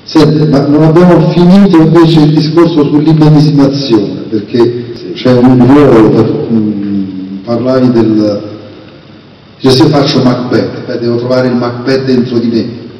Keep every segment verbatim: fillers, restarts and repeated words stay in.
Senti, ma non abbiamo finito invece il discorso sull'immedesimazione, perché c'è un ruolo, per, mh, parlavi del... Cioè, se faccio Macbeth, beh, devo trovare il Macbeth dentro di me.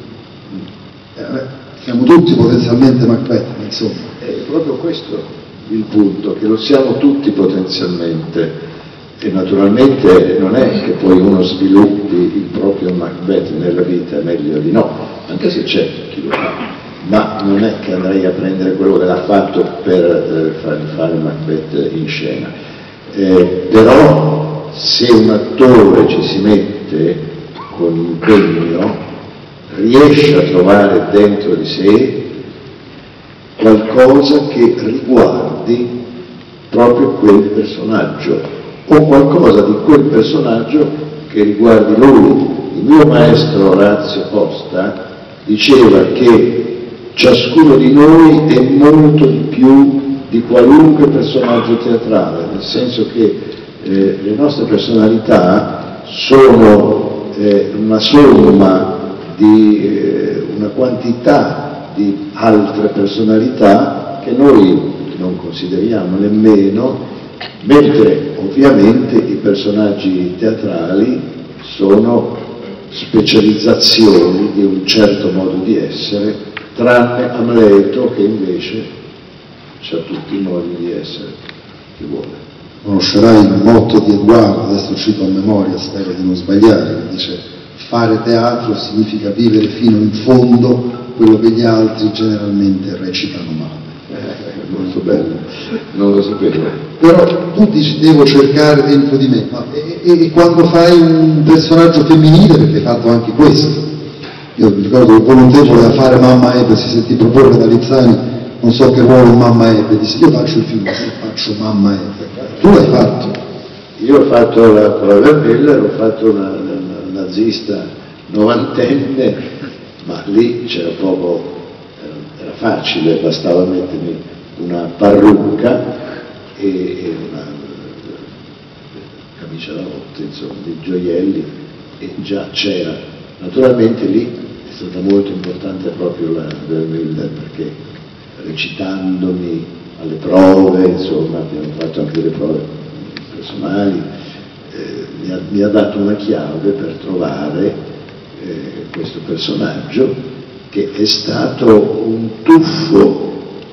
Eh, beh, siamo tutti potenzialmente Macbeth, insomma. È proprio questo il punto, che lo siamo tutti potenzialmente, e naturalmente non è che poi uno sviluppi il proprio Macbeth nella vita, meglio di no, anche se c'è chi lo fa, ma non è che andrei a prendere quello che l'ha fatto per eh, fargli fare Macbeth in scena. Eh, però se un attore ci si mette con impegno, riesce a trovare dentro di sé qualcosa che riguardi proprio quel personaggio, o qualcosa di quel personaggio che riguardi lui. Il mio maestro Orazio Costa diceva che ciascuno di noi è molto di più di qualunque personaggio teatrale, nel senso che eh, le nostre personalità sono eh, una somma di eh, una quantità di altre personalità che noi non consideriamo nemmeno, mentre ovviamente i personaggi teatrali sono specializzazioni di un certo modo di essere, tranne Amleto che invece ha tutti i modi di essere che vuole. Conoscerai il motto di Edoardo, adesso cito a memoria, spero di non sbagliare, che dice: fare teatro significa vivere fino in fondo quello che gli altri generalmente recitano male. Eh, molto bello, non lo sapevo. Però tu dici devo cercare dentro di me, ma e, e, e quando fai un personaggio femminile, perché hai fatto anche questo, io mi ricordo che Volontè voleva fare Mamma Ebbe, si sentì proporre da Lizzani, non so che ruolo Mamma Ebbe, disse io faccio il film, se faccio Mamma Ebbe. Tu l'hai fatto? Io ho fatto la Prova Bella, ho fatto una, una nazista novantenne, ma lì c'era poco, era, era facile, bastava mettermi una parrucca e, e una camicia da notte, insomma, dei gioielli, e già c'era. Naturalmente lì è stata molto importante proprio la Vermilder, perché recitandomi alle prove, insomma, abbiamo fatto anche delle prove personali, eh, mi, ha, mi ha dato una chiave per trovare eh, questo personaggio, che è stato un tuffo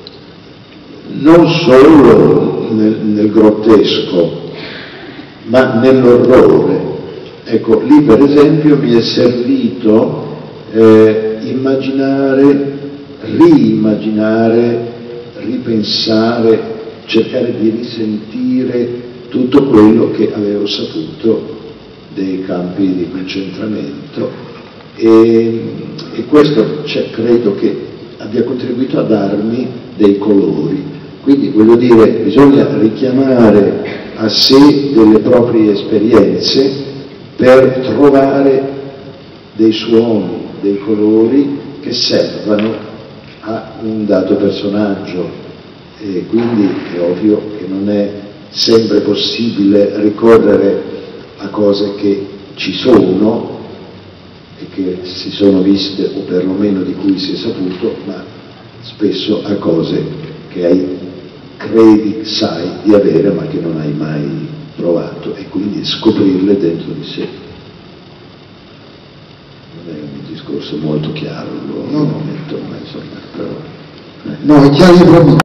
non solo nel, nel grottesco, ma nell'orrore. Ecco, lì per esempio mi è servito eh, immaginare, riimmaginare, ripensare, cercare di risentire tutto quello che avevo saputo dei campi di concentramento, e, e questo cioè, credo che abbia contribuito a darmi dei colori. Quindi voglio dire, bisogna richiamare a sé delle proprie esperienze per trovare dei suoni, dei colori che servano a un dato personaggio, e quindi è ovvio che non è sempre possibile ricorrere a cose che ci sono e che si sono viste o perlomeno di cui si è saputo, ma spesso a cose che hai, credi, sai di avere ma che non hai mai provato, e quindi scoprirle dentro di sé. Non è un discorso molto chiaro, lo, no, lo metto, ma insomma, però... No, è chiaro proprio.